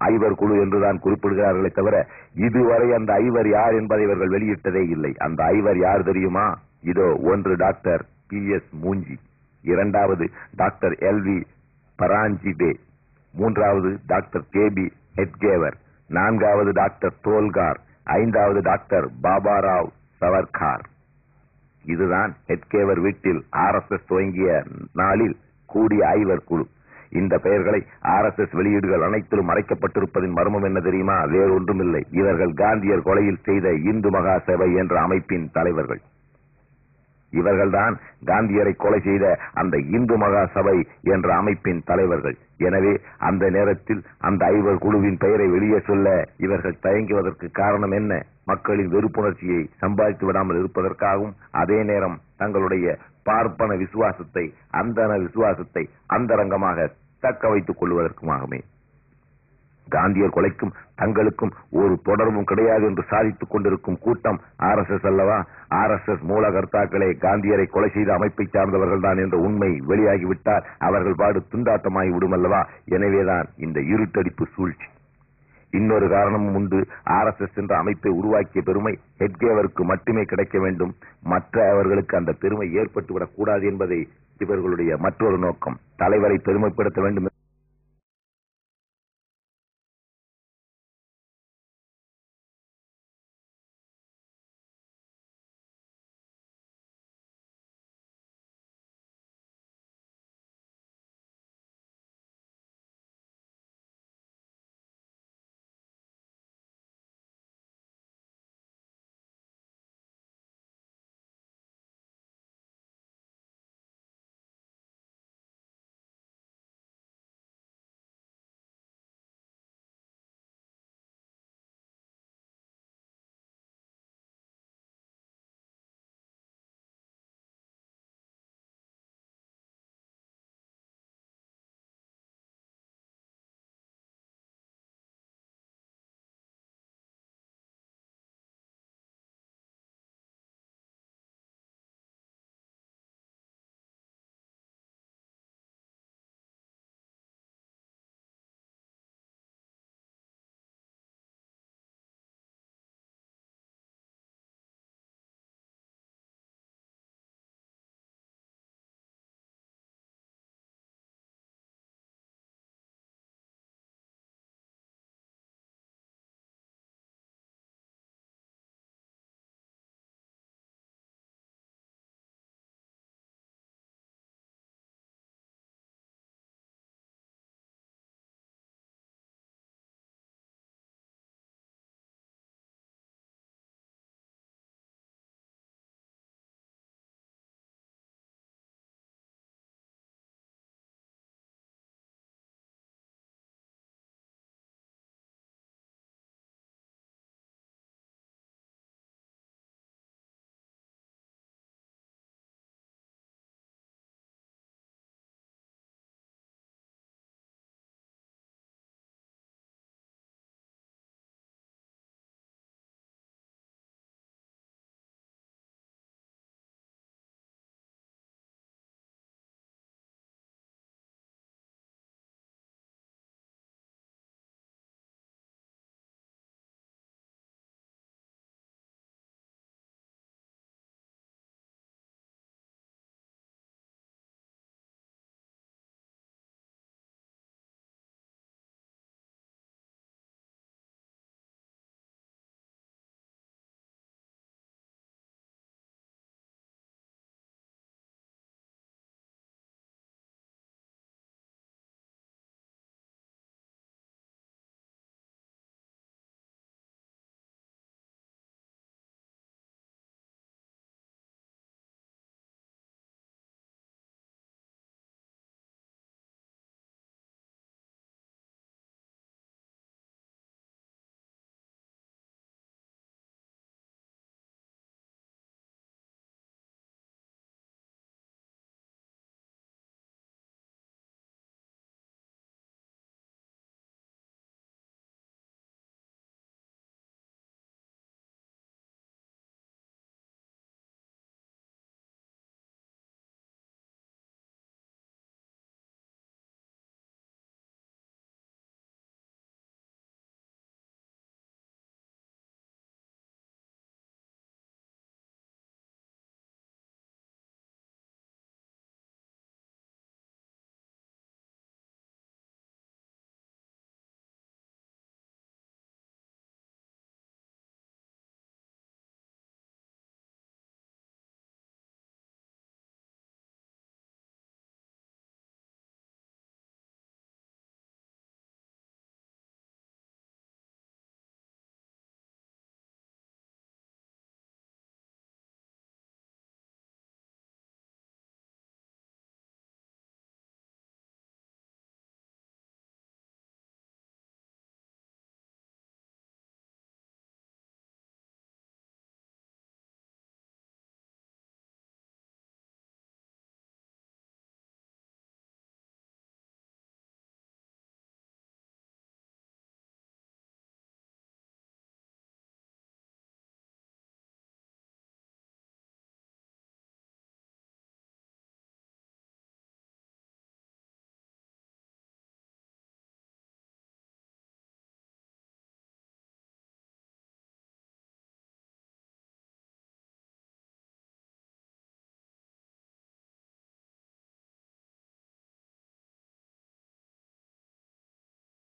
ஐவர் குழு என்றுதான் குறிப்பிடுகிறார்களே தவிர இதுவரை அந்த ஐவர் யார் என்பதை இவர்கள் வெளியிட்டதே இல்லை. அந்த ஐவர் யார் தெரியுமா? இதோ: ஒன்று டாக்டர் PS மூஞ்சி, இரண்டாவது டாக்டர் LV பராஞ்சிபே, மூன்றாவது டாக்டர் KB ஹெட்கேவர், நான்காவது டாக்டர் தோல்கார், ஐந்தாவது டாக்டர் பாபாராவ் சவர்கார். இதுதான் ஹெட்கேவர் வீட்டில் RSS துவங்கிய நாளில் கூடிய ஐவர் குழு. இந்த பெயர்களை RSS வெளியீடுகள் அனைத்திலும் மறைக்கப்பட்டிருப்பதின் மர்மம் என்ன தெரியுமா? வேறொன்றுமில்லை, இவர்கள் காந்தியர் கொலையில் செய்த இந்து மகா சபை என்ற அமைப்பின் தலைவர்கள். இவர்கள்தான் காந்தியரை கொலை செய்த அந்த இந்து மகா சபை என்ற அமைப்பின் தலைவர்கள். எனவே அந்த நேரத்தில் அந்த ஐவர் குழுவின் பெயரை வெளியே சொல்ல இவர்கள் தயங்குவதற்கு காரணம் என்ன? மக்களின் வெறுப்புணர்ச்சியை சம்பாதித்து விடாமல் இருப்பதற்காகவும், அதே நேரம் தங்களுடைய பார்ப்பன விசுவாசத்தை, அந்தன விசுவாசத்தை அந்தரங்கமாக தக்க வைத்துக் கொள்வதற்குமாகவே. காந்தியர் கொலைக்கும் தங்களுக்கும் ஒரு தொடர்பும் கிடையாது என்று சாதித்துக் கொண்டிருக்கும் கூட்டம் RSS அல்லவா? RSS மூலகர்த்தாக்களே காந்தியரை கொலை செய்த அமைப்பை சார்ந்தவர்கள் தான் என்ற உண்மை வெளியாகிவிட்டால் அவர்கள் பாடு துண்டாட்டமாகி விடும் அல்லவா? எனவேதான் இந்த இருட்டடிப்பு சூழ்ச்சி. இன்னொரு காரணமும் உண்டு. RSS என்ற அமைப்பை உருவாக்கிய பெருமை ஹெட்கேவருக்கு மட்டுமே கிடைக்க வேண்டும், மற்றவர்களுக்கு அந்த பெருமை ஏற்பட்டுவிடக் கூடாது என்பதை இவர்களுடைய மற்றொரு நோக்கம். தலைவரை பெருமைப்படுத்த வேண்டும்